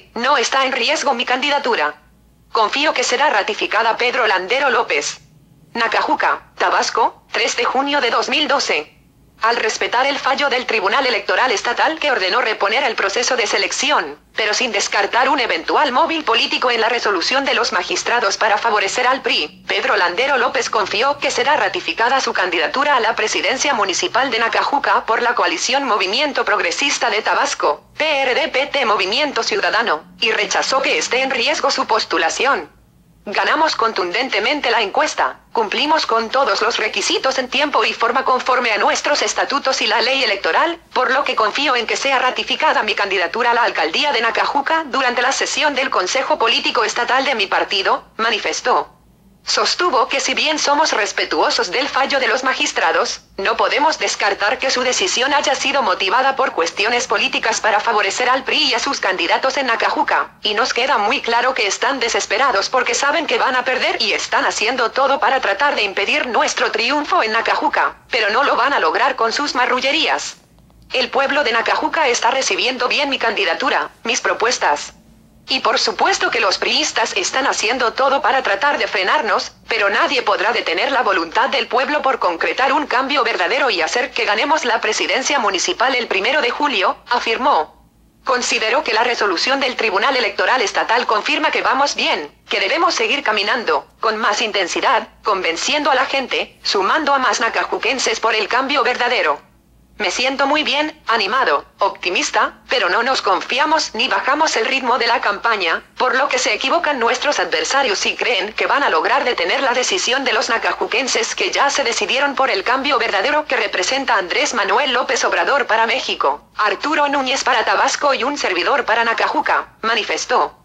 no está en riesgo mi candidatura. Confío que será ratificada. Pedro Landero López. Nacajuca, Tabasco, 3 de junio de 2012. Al respetar el fallo del Tribunal Electoral Estatal que ordenó reponer el proceso de selección, pero sin descartar un eventual móvil político en la resolución de los magistrados para favorecer al PRI, Pedro Landero López confió que será ratificada su candidatura a la presidencia municipal de Nacajuca por la coalición Movimiento Progresista de Tabasco, PRD-PT Movimiento Ciudadano, y rechazó que esté en riesgo su postulación. Ganamos contundentemente la encuesta, cumplimos con todos los requisitos en tiempo y forma conforme a nuestros estatutos y la ley electoral, por lo que confío en que sea ratificada mi candidatura a la alcaldía de Nacajuca durante la sesión del Consejo Político Estatal de mi partido, manifestó. Sostuvo que si bien somos respetuosos del fallo de los magistrados, no podemos descartar que su decisión haya sido motivada por cuestiones políticas para favorecer al PRI y a sus candidatos en Nacajuca, y nos queda muy claro que están desesperados porque saben que van a perder y están haciendo todo para tratar de impedir nuestro triunfo en Nacajuca, pero no lo van a lograr con sus marrullerías. El pueblo de Nacajuca está recibiendo bien mi candidatura, mis propuestas. Y por supuesto que los priistas están haciendo todo para tratar de frenarnos, pero nadie podrá detener la voluntad del pueblo por concretar un cambio verdadero y hacer que ganemos la presidencia municipal el 1 de julio, afirmó. Considero que la resolución del Tribunal Electoral Estatal confirma que vamos bien, que debemos seguir caminando, con más intensidad, convenciendo a la gente, sumando a más nacajuquenses por el cambio verdadero. Me siento muy bien, animado, optimista, pero no nos confiamos ni bajamos el ritmo de la campaña, por lo que se equivocan nuestros adversarios y creen que van a lograr detener la decisión de los nacajuquenses que ya se decidieron por el cambio verdadero que representa Andrés Manuel López Obrador para México, Arturo Núñez para Tabasco y un servidor para Nacajuca, manifestó.